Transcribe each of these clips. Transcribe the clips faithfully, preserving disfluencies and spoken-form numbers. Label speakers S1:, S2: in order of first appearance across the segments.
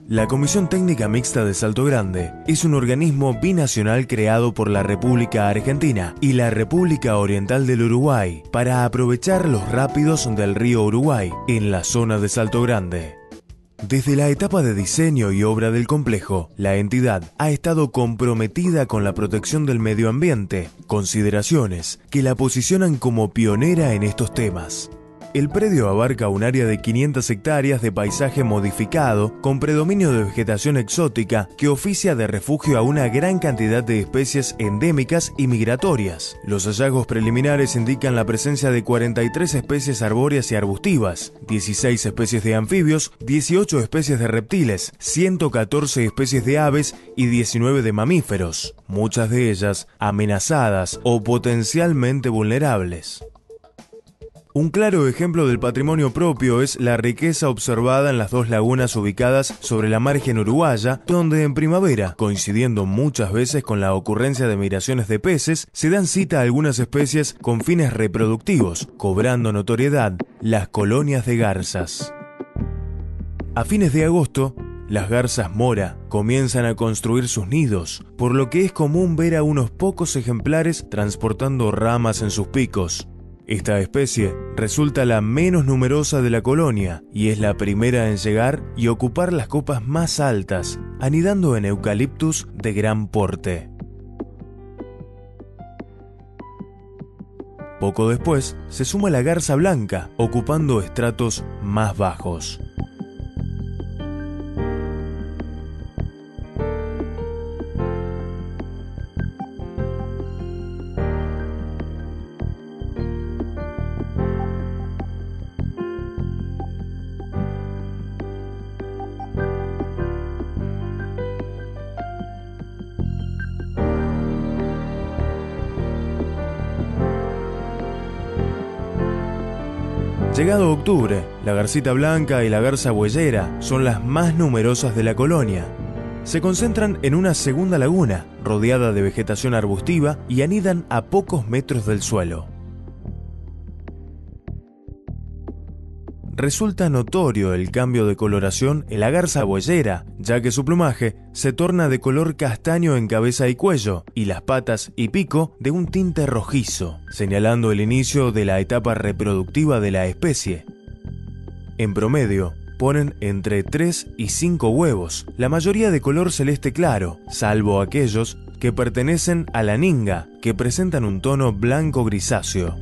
S1: La Comisión Técnica Mixta de Salto Grande es un organismo binacional creado por la República Argentina y la República Oriental del Uruguay para aprovechar los rápidos del río Uruguay en la zona de Salto Grande. Desde la etapa de diseño y obra del complejo, la entidad ha estado comprometida con la protección del medio ambiente, consideraciones que la posicionan como pionera en estos temas. El predio abarca un área de quinientas hectáreas de paisaje modificado con predominio de vegetación exótica que oficia de refugio a una gran cantidad de especies endémicas y migratorias. Los hallazgos preliminares indican la presencia de cuarenta y tres especies arbóreas y arbustivas, dieciséis especies de anfibios, dieciocho especies de reptiles, ciento catorce especies de aves y diecinueve de mamíferos, muchas de ellas amenazadas o potencialmente vulnerables. Un claro ejemplo del patrimonio propio es la riqueza observada en las dos lagunas ubicadas sobre la margen uruguaya, donde en primavera, coincidiendo muchas veces con la ocurrencia de migraciones de peces, se dan cita a algunas especies con fines reproductivos, cobrando notoriedad las colonias de garzas. A fines de agosto, las garzas mora comienzan a construir sus nidos, por lo que es común ver a unos pocos ejemplares transportando ramas en sus picos. Esta especie resulta la menos numerosa de la colonia y es la primera en llegar y ocupar las copas más altas, anidando en eucaliptus de gran porte. Poco después se suma la garza blanca, ocupando estratos más bajos. Llegado octubre, la garcita blanca y la garza bueyera son las más numerosas de la colonia. Se concentran en una segunda laguna, rodeada de vegetación arbustiva, y anidan a pocos metros del suelo. Resulta notorio el cambio de coloración en la garza bueyera, ya que su plumaje se torna de color castaño en cabeza y cuello, y las patas y pico de un tinte rojizo, señalando el inicio de la etapa reproductiva de la especie. En promedio, ponen entre tres y cinco huevos, la mayoría de color celeste claro, salvo aquellos que pertenecen a la ninga, que presentan un tono blanco grisáceo.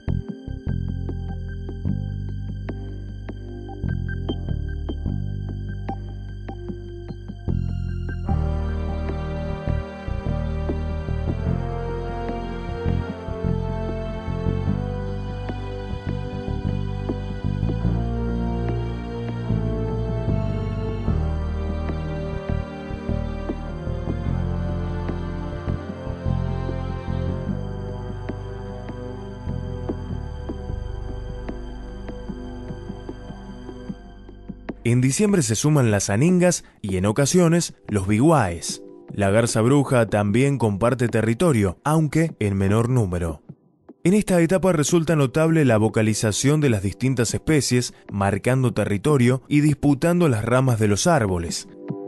S1: En diciembre se suman las aningas y en ocasiones los viguaes. La garza bruja también comparte territorio, aunque en menor número. En esta etapa resulta notable la vocalización de las distintas especies, marcando territorio y disputando las ramas de los árboles.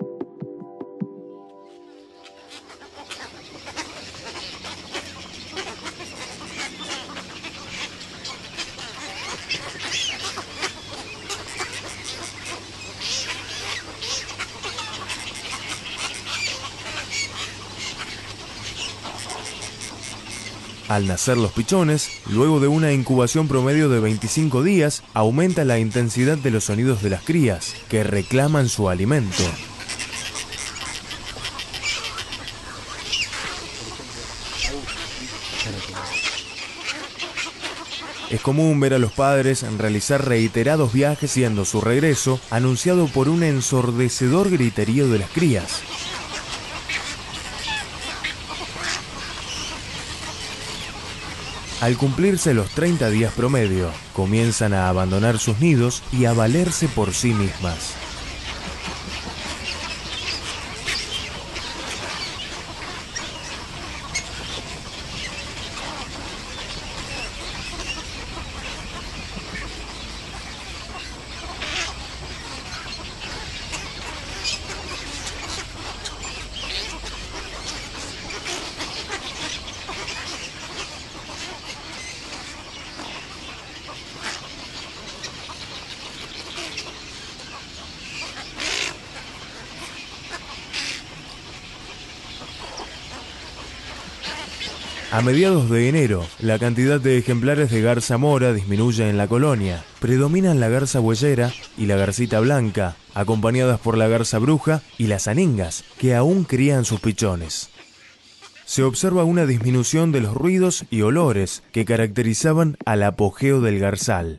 S1: Al nacer los pichones, luego de una incubación promedio de veinticinco días, aumenta la intensidad de los sonidos de las crías, que reclaman su alimento. Es común ver a los padres realizar reiterados viajes siendo su regreso anunciado por un ensordecedor griterío de las crías. Al cumplirse los treinta días promedio, comienzan a abandonar sus nidos y a valerse por sí mismas. A mediados de enero, la cantidad de ejemplares de garza mora disminuye en la colonia. Predominan la garza bueyera y la garcita blanca, acompañadas por la garza bruja y las aningas, que aún crían sus pichones. Se observa una disminución de los ruidos y olores que caracterizaban al apogeo del garzal.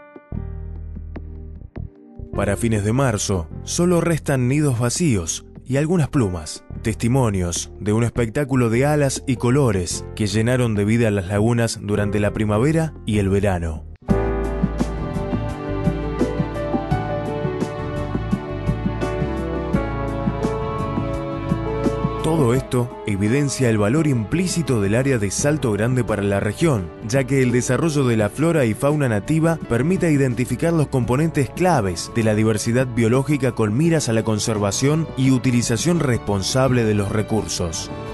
S1: Para fines de marzo, solo restan nidos vacíos y algunas plumas, testimonios de un espectáculo de alas y colores que llenaron de vida las lagunas durante la primavera y el verano. Todo esto evidencia el valor implícito del área de Salto Grande para la región, ya que el desarrollo de la flora y fauna nativa permite identificar los componentes claves de la diversidad biológica con miras a la conservación y utilización responsable de los recursos.